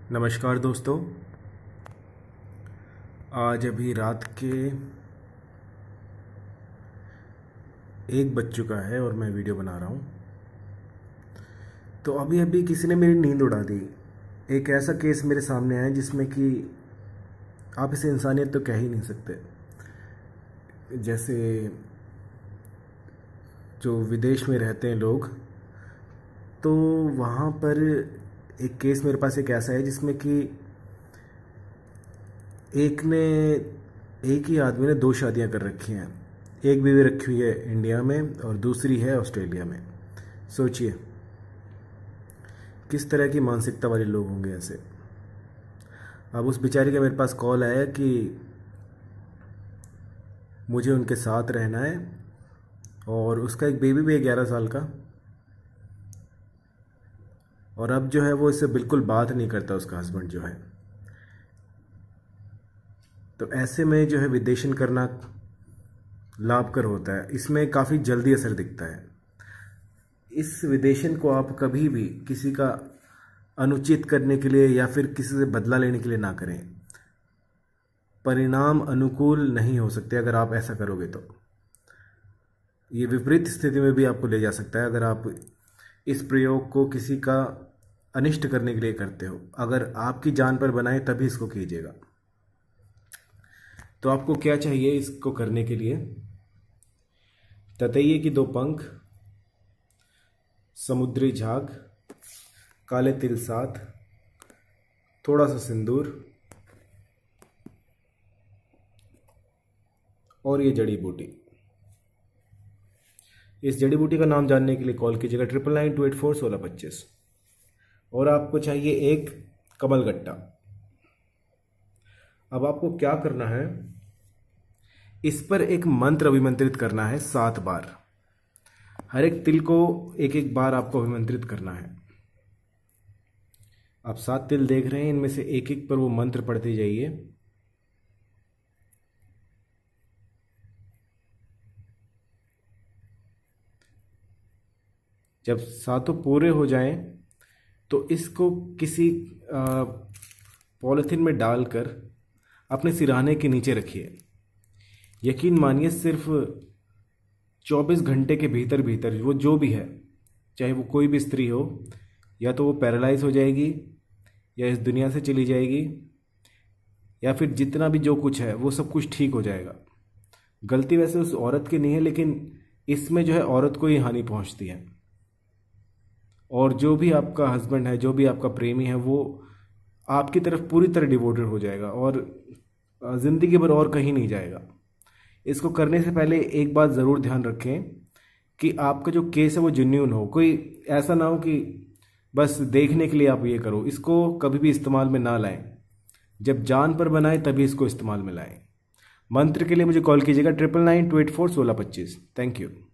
नमस्कार दोस्तों। आज अभी रात के 1 बज चुका है और मैं वीडियो बना रहा हूँ। तो अभी अभी किसी ने मेरी नींद उड़ा दी। एक ऐसा केस मेरे सामने आया जिसमें कि आप इसे इंसानियत तो कह ही नहीं सकते। जैसे जो विदेश में रहते हैं लोग, तो वहाँ पर एक केस मेरे पास एक ऐसा है जिसमें कि एक ही आदमी ने 2 शादियां कर रखी हैं। एक बीवी रखी हुई है इंडिया में और दूसरी है ऑस्ट्रेलिया में। सोचिए किस तरह की मानसिकता वाले लोग होंगे ऐसे। अब उस बेचारी का मेरे पास कॉल आया कि मुझे उनके साथ रहना है और उसका एक बेबी भी है 11 साल का। और अब जो है वो इससे बिल्कुल बात नहीं करता उसका हस्बैंड जो है। तो ऐसे में जो है विदेशन करना लाभकर होता है। इसमें काफ़ी जल्दी असर दिखता है। इस विदेशन को आप कभी भी किसी का अनुचित करने के लिए या फिर किसी से बदला लेने के लिए ना करें। परिणाम अनुकूल नहीं हो सकते अगर आप ऐसा करोगे तो। ये विपरीत स्थिति में भी आपको ले जा सकता है अगर आप इस प्रयोग को किसी का अनिष्ट करने के लिए करते हो। अगर आपकी जान पर बनाए तभी इसको कीजिएगा। तो आपको क्या चाहिए इसको करने के लिए? ततैये की 2 पंख, समुद्री झाग, काले तिल 7, थोड़ा सा सिंदूर और ये जड़ी बूटी। इस जड़ी बूटी का नाम जानने के लिए कॉल कीजिएगा 9992841625। और आपको चाहिए एक कमलगट्टा। अब आपको क्या करना है, इस पर एक मंत्र अभिमंत्रित करना है 7 बार। हर एक तिल को एक एक बार आपको अभिमंत्रित करना है। आप 7 तिल देख रहे हैं, इनमें से एक एक पर वो मंत्र पढ़ते जाइए। जब 7 पूरे हो जाएं तो इसको किसी पॉलिथीन में डालकर अपने सिरहाने के नीचे रखिए। यकीन मानिए सिर्फ 24 घंटे के भीतर भीतर वो जो भी है, चाहे वो कोई भी स्त्री हो, या तो वो पैरालाइज हो जाएगी या इस दुनिया से चली जाएगी, या फिर जितना भी जो कुछ है वो सब कुछ ठीक हो जाएगा। गलती वैसे उस औरत की नहीं है, लेकिन इसमें जो है औरत को ही हानि पहुंचती है। और जो भी आपका हस्बैंड है, जो भी आपका प्रेमी है, वो आपकी तरफ पूरी तरह डिवोटेड हो जाएगा और ज़िंदगी भर और कहीं नहीं जाएगा। इसको करने से पहले एक बात ज़रूर ध्यान रखें कि आपका जो केस है वो जेन्युइन हो। कोई ऐसा ना हो कि बस देखने के लिए आप ये करो। इसको कभी भी इस्तेमाल में ना लाएं। जब जान पर बनाए तभी इसको इस्तेमाल में लाएं। मंत्र के लिए मुझे कॉल कीजिएगा 9992841625। Thank you.